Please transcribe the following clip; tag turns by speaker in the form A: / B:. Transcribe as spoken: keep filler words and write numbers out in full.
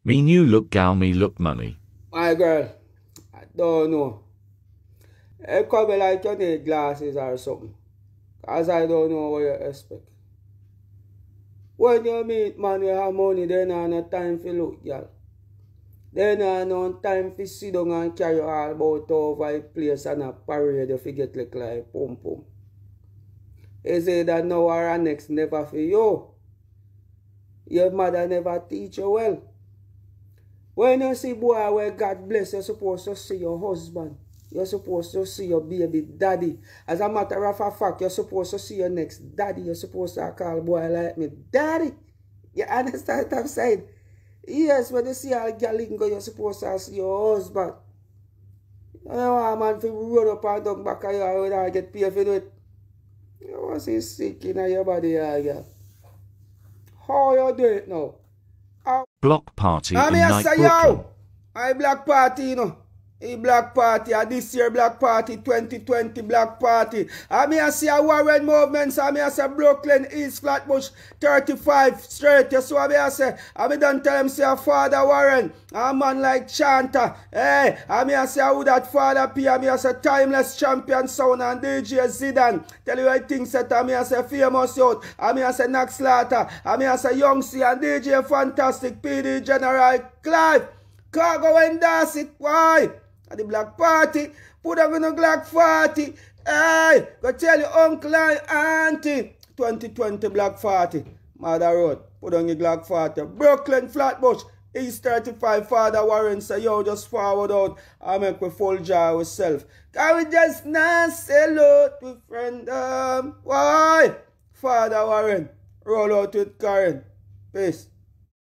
A: Me new look gal, me look money.
B: My girl, I don't know. It could be like you need glasses or something. Cause I don't know what you expect. When you meet man you have money, they don't have no time for look, girl. They don't have no time for sit down and carry all about over the place and a parade if you get like like pum pum. They say that now or next never for you. Your mother never teach you well. When you see boy where God bless, you're supposed to see your husband. You're supposed to see your baby daddy. As a matter of fact, you're supposed to see your next daddy. You're supposed to call boy like me daddy. You understand what I'm saying? Yes, when you see a girl go, you're supposed to see your husband. You know, a man if run up and down back of you without get paid for it. You want to see sick in your body, girl. How you do it now? How?
A: Block party
B: I
A: in
B: mean, I
A: night
B: say,
A: Brooklyn.
B: yo, I black party, you know. A black party, a this year black party, twenty twenty black party. I mean, I see a Warren movements, I mean, I say Brooklyn, East Flatbush, thirty-five straight. You see what I say? I mean, don't tell him, say a Father Warren, a man like Chanta. Hey, I mean, I say who that Father P, I mean, I say Timeless Champion Sound and D J Zidane. Tell you what things that I mean, I say Famous Youth, I mean, I say Nax Slaughter, I mean, I say Young C and D J Fantastic, P D General Clive, Khago and that's it, why? At the black party, put up in a black party. Hey, go tell your uncle and auntie. twenty twenty black party. Mother Road, put on your black party. Brooklyn, Flatbush, East thirty-five, Father Warren say, yo, just forward out and make we full jar ourselves. Can we just not sell out with friend? Um, why? Father Warren, roll out with Karen. Peace.